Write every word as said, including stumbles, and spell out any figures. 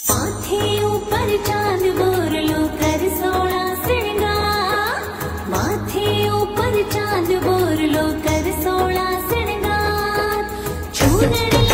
माथे ऊपर चांद बोर लो कर सोना श्रृंगार, माथे ऊपर चांद बोर लो कर सोना श्रृंगार, चूनड़ी